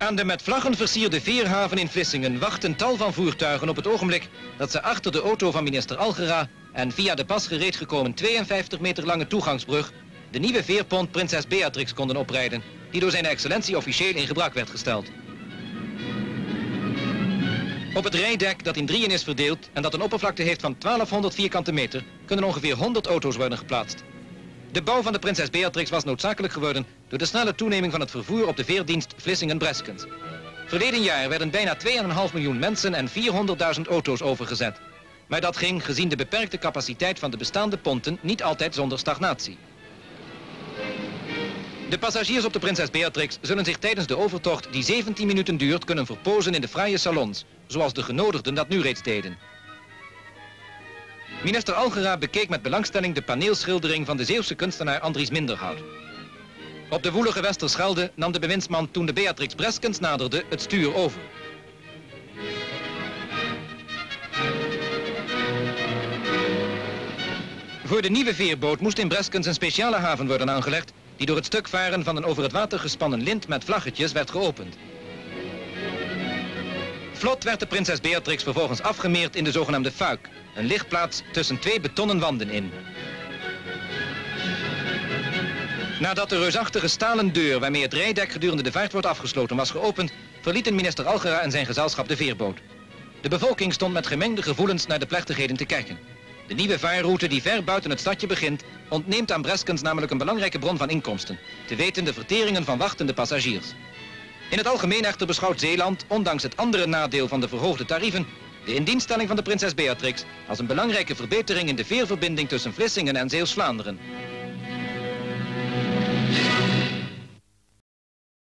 Aan de met vlaggen versierde veerhaven in Vlissingen wachten tal van voertuigen op het ogenblik dat ze achter de auto van minister Algera en via de pas gereed gekomen 52 meter lange toegangsbrug de nieuwe veerpont Prinses Beatrix konden oprijden, die door zijn excellentie officieel in gebruik werd gesteld. Op het rijdek dat in drieën is verdeeld en dat een oppervlakte heeft van 1200 vierkante meter, kunnen ongeveer 100 auto's worden geplaatst. De bouw van de Prinses Beatrix was noodzakelijk geworden door de snelle toeneming van het vervoer op de veerdienst Vlissingen-Breskens. Verleden jaar werden bijna 2,5 miljoen mensen en 400.000 auto's overgezet. Maar dat ging, gezien de beperkte capaciteit van de bestaande ponten, niet altijd zonder stagnatie. De passagiers op de Prinses Beatrix zullen zich tijdens de overtocht, die 17 minuten duurt, kunnen verpozen in de fraaie salons, zoals de genodigden dat nu reeds deden. Minister Algera bekeek met belangstelling de paneelschildering van de Zeeuwse kunstenaar Andries Minderhout. Op de woelige Westerschelde nam de bewindsman toen de Beatrix Breskens naderde het stuur over. Voor de nieuwe veerboot moest in Breskens een speciale haven worden aangelegd, die door het stuk varen van een over het water gespannen lint met vlaggetjes werd geopend. Vlot werd de Prinses Beatrix vervolgens afgemeerd in de zogenaamde fuik, een ligplaats tussen twee betonnen wanden in. Nadat de reusachtige stalen deur waarmee het rijdek gedurende de vaart wordt afgesloten was geopend, verlieten minister Algera en zijn gezelschap de veerboot. De bevolking stond met gemengde gevoelens naar de plechtigheden te kijken. De nieuwe vaarroute die ver buiten het stadje begint, ontneemt aan Breskens namelijk een belangrijke bron van inkomsten, te weten de verteringen van wachtende passagiers. In het algemeen echter beschouwt Zeeland, ondanks het andere nadeel van de verhoogde tarieven, de indienststelling van de Prinses Beatrix als een belangrijke verbetering in de veerverbinding tussen Vlissingen en Zeeuws-Vlaanderen.